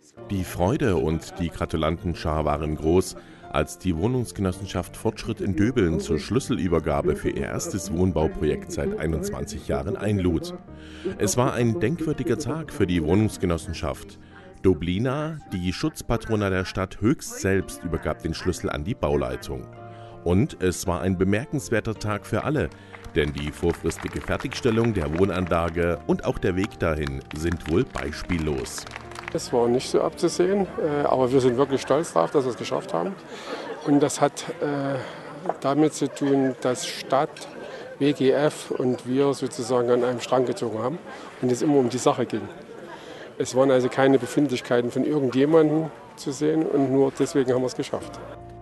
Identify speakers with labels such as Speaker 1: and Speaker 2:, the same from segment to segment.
Speaker 1: Die Freude und die Gratulantenschar waren groß, als die Wohnungsgenossenschaft Fortschritt in Döbeln zur Schlüsselübergabe für ihr erstes Wohnbauprojekt seit 21 Jahren einlud. Es war ein denkwürdiger Tag für die Wohnungsgenossenschaft. Doblina, die Schutzpatrona der Stadt, höchst selbst übergab den Schlüssel an die Bauleitung. Und es war ein bemerkenswerter Tag für alle, denn die vorfristige Fertigstellung der Wohnanlage und auch der Weg dahin sind wohl beispiellos.
Speaker 2: Es war nicht so abzusehen, aber wir sind wirklich stolz darauf, dass wir es geschafft haben. Und das hat damit zu tun, dass Stadt, WGF und wir sozusagen an einem Strang gezogen haben und es immer um die Sache ging. Es waren also keine Befindlichkeiten von irgendjemandem zu sehen und nur deswegen haben wir es geschafft.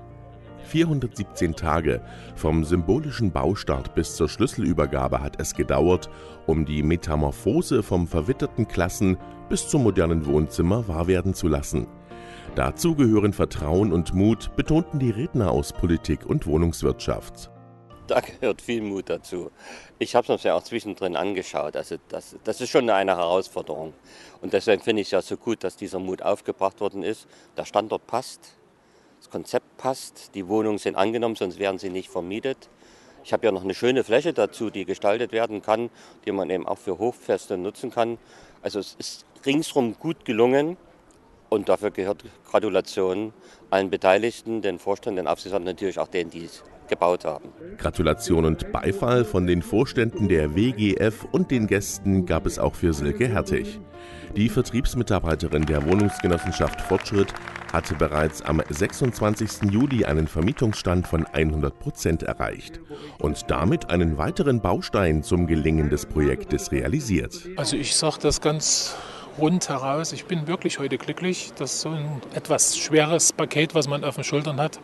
Speaker 1: 417 Tage vom symbolischen Baustart bis zur Schlüsselübergabe hat es gedauert, um die Metamorphose vom verwitterten Klassen bis zum modernen Wohnzimmer wahr werden zu lassen. Dazu gehören Vertrauen und Mut, betonten die Redner aus Politik und Wohnungswirtschaft.
Speaker 3: Da gehört viel Mut dazu. Ich habe es mir auch zwischendrin angeschaut. Also das ist schon eine Herausforderung. Und deswegen finde ich es ja so gut, dass dieser Mut aufgebracht worden ist. Der Standort passt. Das Konzept passt, die Wohnungen sind angenommen, sonst wären sie nicht vermietet. Ich habe ja noch eine schöne Fläche dazu, die gestaltet werden kann, die man eben auch für Hochfeste nutzen kann. Also es ist ringsherum gut gelungen und dafür gehört Gratulation allen Beteiligten, den Vorständen, den Aufsichtsrat und natürlich auch denen, die es gebaut haben.
Speaker 1: Gratulation und Beifall von den Vorständen der WGF und den Gästen gab es auch für Silke Hertig. Die Vertriebsmitarbeiterin der Wohnungsgenossenschaft Fortschritt hatte bereits am 26. Juli einen Vermietungsstand von 100% erreicht und damit einen weiteren Baustein zum Gelingen des Projektes realisiert.
Speaker 4: Also ich sage das ganz rund heraus, ich bin wirklich heute glücklich, dass so ein etwas schweres Paket, was man auf den Schultern hat,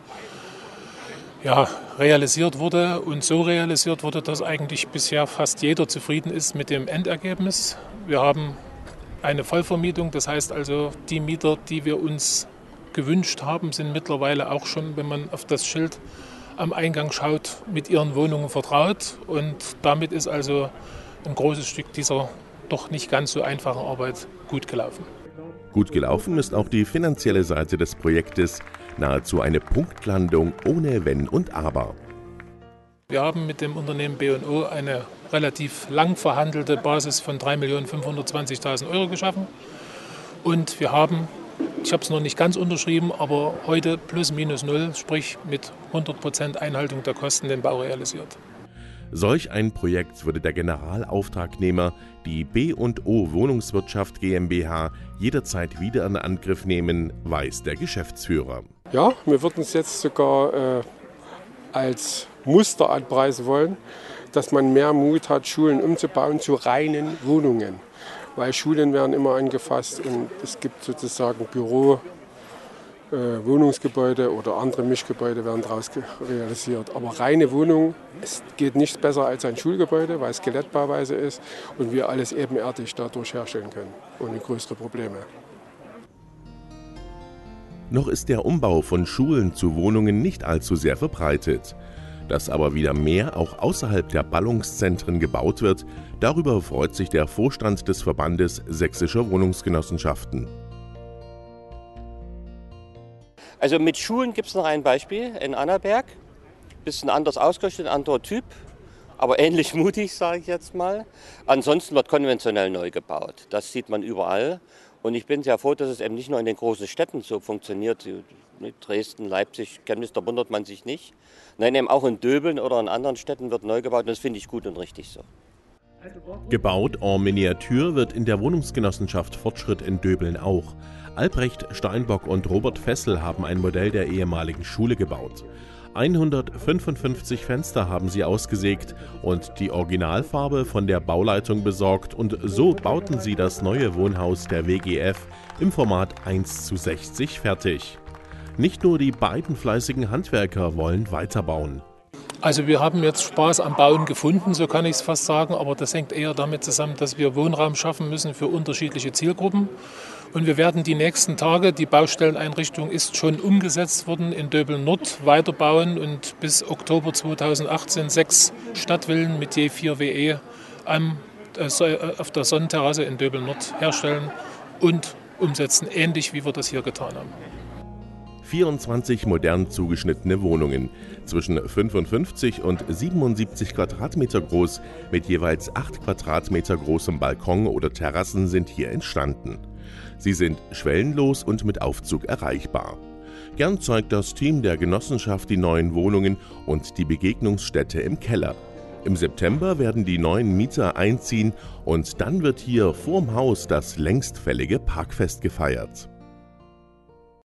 Speaker 4: realisiert wurde und so realisiert wurde, dass eigentlich bisher fast jeder zufrieden ist mit dem Endergebnis. Wir haben eine Vollvermietung, das heißt also, die Mieter, die wir uns gewünscht haben, sind mittlerweile auch schon, wenn man auf das Schild am Eingang schaut, mit ihren Wohnungen vertraut. Und damit ist also ein großes Stück dieser doch nicht ganz so einfachen Arbeit gut gelaufen.
Speaker 1: Gut gelaufen ist auch die finanzielle Seite des Projektes, nahezu eine Punktlandung ohne Wenn und Aber.
Speaker 4: Wir haben mit dem Unternehmen B&O eine relativ lang verhandelte Basis von 3.520.000 € geschaffen. Und wir haben, ich habe es noch nicht ganz unterschrieben, aber heute plus minus null, sprich mit 100% Einhaltung der Kosten, den Bau realisiert.
Speaker 1: Solch ein Projekt würde der Generalauftragnehmer, die B&O Wohnungswirtschaft GmbH, jederzeit wieder in Angriff nehmen, weiß der Geschäftsführer.
Speaker 2: Ja, wir würden es jetzt sogar als Muster anpreisen wollen, dass man mehr Mut hat, Schulen umzubauen zu reinen Wohnungen. Weil Schulen werden immer angefasst und es gibt sozusagen Wohnungsgebäude oder andere Mischgebäude werden daraus realisiert. Aber reine Wohnungen, es geht nichts besser als ein Schulgebäude, weil es Skelettbauweise ist und wir alles ebenerdig dadurch herstellen können, ohne größere Probleme.
Speaker 1: Noch ist der Umbau von Schulen zu Wohnungen nicht allzu sehr verbreitet. Dass aber wieder mehr auch außerhalb der Ballungszentren gebaut wird, darüber freut sich der Vorstand des Verbandes Sächsischer Wohnungsgenossenschaften.
Speaker 3: Also mit Schulen gibt es noch ein Beispiel in Annaberg. Bisschen anders ausgerichtet, ein anderer Typ, aber ähnlich mutig, sage ich jetzt mal. Ansonsten wird konventionell neu gebaut. Das sieht man überall. Und ich bin sehr froh, dass es eben nicht nur in den großen Städten so funktioniert. Dresden, Leipzig, Chemnitz, da wundert man sich nicht. Nein, eben auch in Döbeln oder in anderen Städten wird neu gebaut und das finde ich gut und richtig so.
Speaker 1: Gebaut en Miniatur wird in der Wohnungsgenossenschaft Fortschritt in Döbeln auch. Albrecht Steinbock und Robert Fessel haben ein Modell der ehemaligen Schule gebaut. 155 Fenster haben sie ausgesägt und die Originalfarbe von der Bauleitung besorgt und so bauten sie das neue Wohnhaus der WGF im Format 1:60 fertig. Nicht nur die beiden fleißigen Handwerker wollen weiterbauen.
Speaker 4: Also wir haben jetzt Spaß am Bauen gefunden, so kann ich es fast sagen, aber das hängt eher damit zusammen, dass wir Wohnraum schaffen müssen für unterschiedliche Zielgruppen. Und wir werden die nächsten Tage, die Baustelleneinrichtung ist schon umgesetzt worden, in Döbeln Nord weiterbauen und bis Oktober 2018 6 Stadtvillen mit je 4 WE auf der Sonnenterrasse in Döbeln Nord herstellen und umsetzen, ähnlich wie wir das hier getan haben.
Speaker 1: 24 modern zugeschnittene Wohnungen, zwischen 55 und 77 Quadratmeter groß, mit jeweils 8 Quadratmeter großem Balkon oder Terrassen sind hier entstanden. Sie sind schwellenlos und mit Aufzug erreichbar. Gern zeigt das Team der Genossenschaft die neuen Wohnungen und die Begegnungsstätte im Keller. Im September werden die neuen Mieter einziehen und dann wird hier vorm Haus das längst fällige Parkfest gefeiert.